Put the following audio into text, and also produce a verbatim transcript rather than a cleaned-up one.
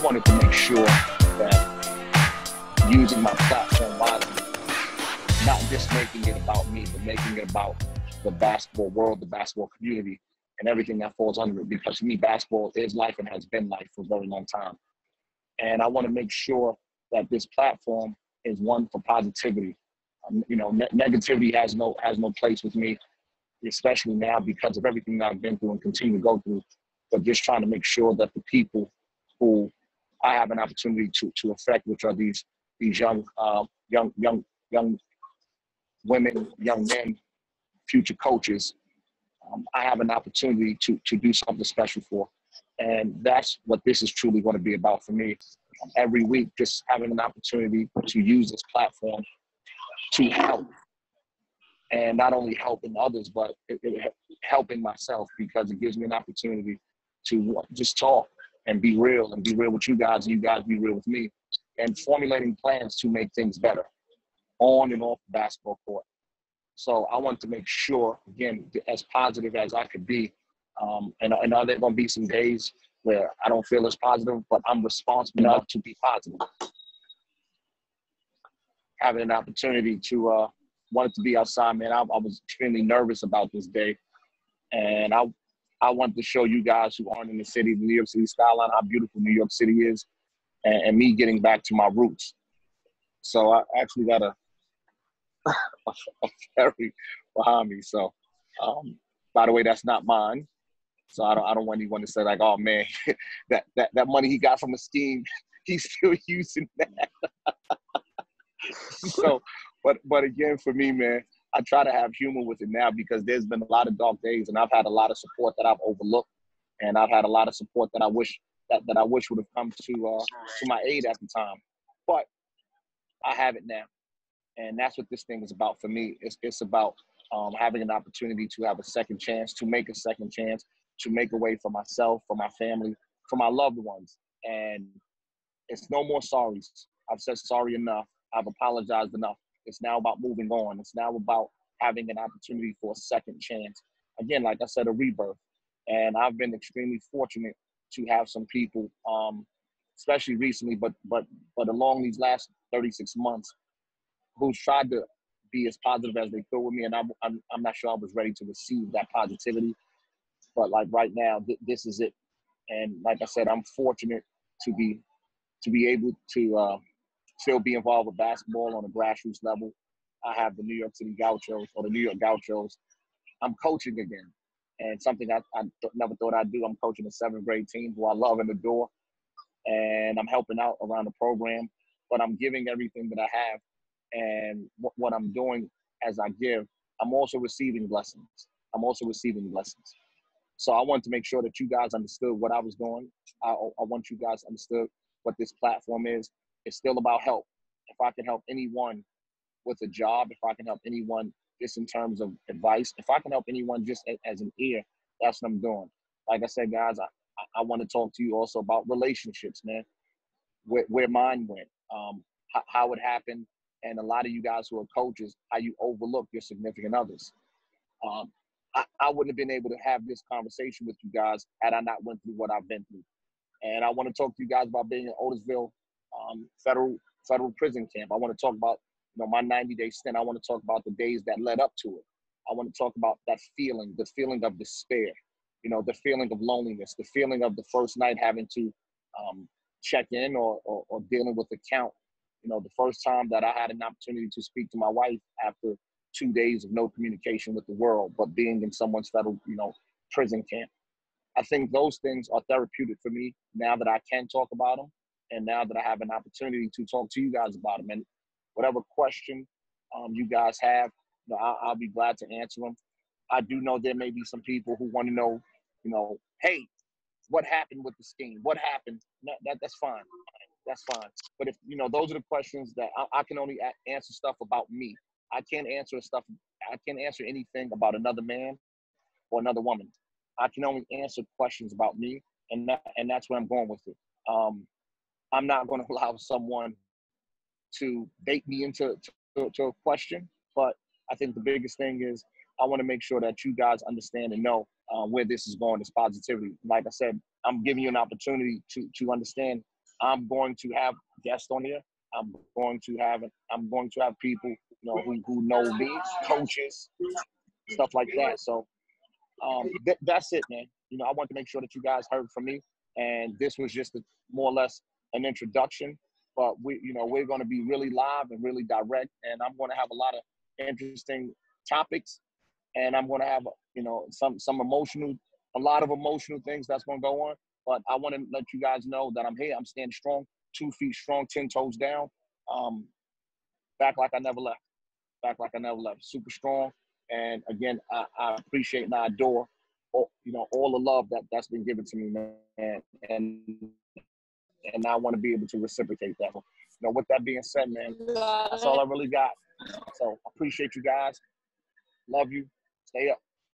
wanted to make sure that using my platform wisely, not just making it about me, but making it about the basketball world, the basketball community, and everything that falls under it. Because for me, basketball is life and has been life for a very long time. And I want to make sure that this platform is one for positivity. Um, you know, ne- negativity has no has no place with me, especially now because of everything that I've been through and continue to go through. But just trying to make sure that the people who I have an opportunity to to affect, which are these these young uh, young young young women, young men, future coaches, um, I have an opportunity to to do something special for. And that's what this is truly going to be about for me. Um, every week, just having an opportunity to use this platform to help. And not only helping others, but it, it, helping myself, because it gives me an opportunity to just talk and be real and be real with you guys, and you guys be real with me, and formulating plans to make things better on and off the basketball court. So I want to make sure, again, as positive as I could be. Um, and, and are there going to be some days where I don't feel as positive, but I'm responsible enough to be positive. Having an opportunity to uh, wanted to be outside, man. I, I was extremely nervous about this day, and I I wanted to show you guys who aren't in the city, the New York City skyline, how beautiful New York City is, and, and me getting back to my roots. So I actually got a, a, a ferry behind me. So, um, by the way, that's not mine. So I don't I don't want anyone to say like, oh man, that that that money he got from the scheme, he's still using that. So, but but again, for me, man, I try to have humor with it now, because there's been a lot of dark days, and I've had a lot of support that I've overlooked, and I've had a lot of support that I wish that, that I wish would have come to uh, to my aid at the time. But I have it now, and that's what this thing is about for me. It's it's about um, having an opportunity to have a second chance, to make a second chance, to make a way for myself, for my family, for my loved ones, and it's no more sorries. I've said sorry enough. I've apologized enough. It's now about moving on. It's now about having an opportunity for a second chance. Again, like I said, a rebirth. And I've been extremely fortunate to have some people, um, especially recently, but but but along these last thirty-six months, who's tried to be as positive as they could with me. And I'm I'm, I'm not sure I was ready to receive that positivity. But like right now, th- this is it. And like I said, I'm fortunate to be to be able to uh, still be involved with basketball on a grassroots level. I have the New York City Gauchos, or the New York Gauchos. I'm coaching again, and something I, I th- never thought I'd do. I'm coaching a seventh grade team who I love and adore, and I'm helping out around the program. But I'm giving everything that I have, and w- what I'm doing as I give, I'm also receiving blessings. I'm also receiving blessings. So I wanted to make sure that you guys understood what I was doing. I, I want you guys to understood what this platform is. It's still about help. If I can help anyone with a job, if I can help anyone just in terms of advice, if I can help anyone just a, as an ear, that's what I'm doing. Like I said, guys, I, I, I want to talk to you also about relationships, man, where, where mine went, um, how, how it happened, and a lot of you guys who are coaches, how you overlook your significant others. Um, I, I wouldn't have been able to have this conversation with you guys had I not went through what I've been through. And I want to talk to you guys about being in Otisville um, federal federal prison camp. I want to talk about, you know, my ninety-day stint. I want to talk about the days that led up to it. I want to talk about that feeling, the feeling of despair, you know, the feeling of loneliness, the feeling of the first night having to um, check in or, or, or dealing with a count. You know, the first time that I had an opportunity to speak to my wife after two days of no communication with the world, but being in someone's federal, you know, prison camp. I think those things are therapeutic for me now that I can talk about them, and now that I have an opportunity to talk to you guys about them. And whatever question um, you guys have, you know, I'll, I'll be glad to answer them. I do know there may be some people who want to know, you know, hey, what happened with the scheme? What happened? No, that, that's fine. That's fine. But if, you know, those are the questions that I, I can only a- answer stuff about me. I can't answer stuff. I can't answer anything about another man or another woman. I can only answer questions about me, and that, and that's where I'm going with it. Um, I'm not going to allow someone to bait me into to, to a question, but I think the biggest thing is I want to make sure that you guys understand and know uh, where this is going, this positivity. Like I said, I'm giving you an opportunity to to understand I'm going to have guests on here. I'm going to have I'm going to have people, you know, who, who know me, coaches, stuff like that. So um, th- that's it, man. You know, I want to make sure that you guys heard from me, and this was just a, more or less an introduction. But we, you know, we're going to be really live and really direct, and I'm going to have a lot of interesting topics, and I'm going to have, you know, some some emotional, a lot of emotional things that's going to go on. But I want to let you guys know that I'm here. I'm standing strong, two feet strong, ten toes down, um, back like I never left, back like I never left, super strong. And again, I, I appreciate and I adore, all, you know, all the love that that's been given to me, man. And and I want to be able to reciprocate that. You know, with that being said, man, that's all I really got. So I appreciate you guys. Love you. Stay up.